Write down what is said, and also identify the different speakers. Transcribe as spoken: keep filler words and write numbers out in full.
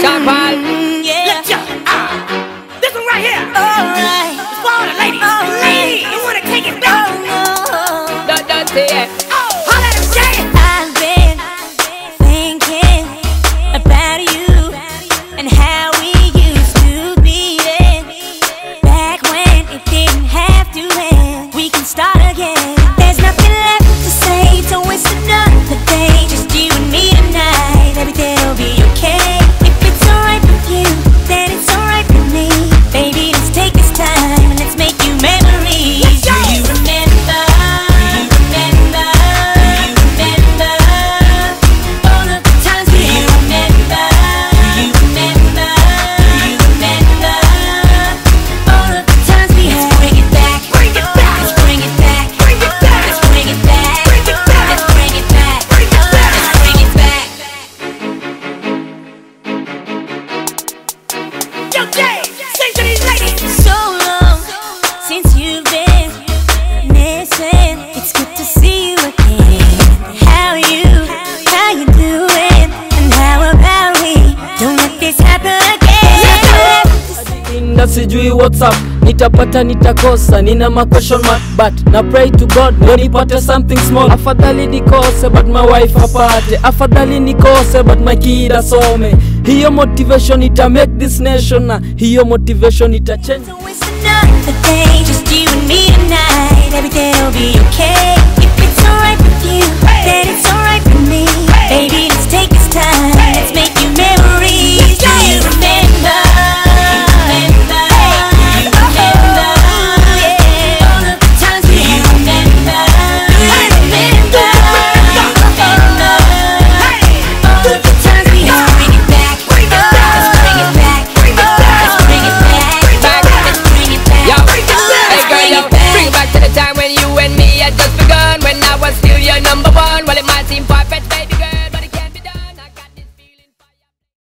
Speaker 1: Kapal.
Speaker 2: Yeah.
Speaker 3: Let's go. Ah, this one right here.
Speaker 2: Alright.
Speaker 3: It's for all the ladies.
Speaker 2: Alright.
Speaker 3: Ladies, you wanna take it back?
Speaker 2: Oh no.
Speaker 1: Don't, don't say it.
Speaker 3: Oh, holla at him, Jay.
Speaker 2: I've been thinking about you and how we used to be then. Back when it didn't have to end. We can start again. There's nothing left to say. Don't waste another day. Just you and me tonight. Everything will be okay. If it's alright with you, then it's alright with me. Baby, let's take this time and let's make you memories. Do you remember? Do you remember? Do you remember all of the times we had? Remember? Do you remember? Do you remember all of the times we had? Let's bring it back.
Speaker 3: Bring it back.
Speaker 2: Let's bring it back.
Speaker 3: Bring it back.
Speaker 2: Let's bring it back.
Speaker 3: Bring it back.
Speaker 2: Let's bring it back.
Speaker 3: Bring it back.
Speaker 2: Let's bring it back.
Speaker 3: Yo, Jay, sing to these ladies.
Speaker 2: So long since you've been missing. It's good to see you again. How you, how you doing? And how about we don't let this happen again?
Speaker 1: Inda sijui what's up, nitapata nitakosa, nina ma question mark, but na pray to God ndio nipate something small. Afadhali nikose but my wife apate, afadhali nikose but my kid asome. Hiyo motivation ita make this nation, na hiyo motivation ita change.
Speaker 2: So it's another day, just you and me tonight. Everything will be okay. If it's alright with you, then it's alright with me. Baby,